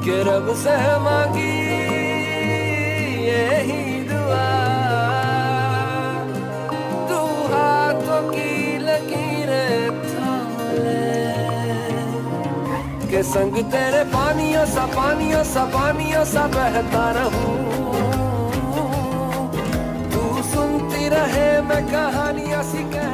कि रब से मांगी यही दुआ, तू हाथों की लकीरें थाम ले, के संग तेरे पानियों सा पानियों सा पानियों सा बहता रहूं, तू सुनती रहे मैं कहानियां सी कह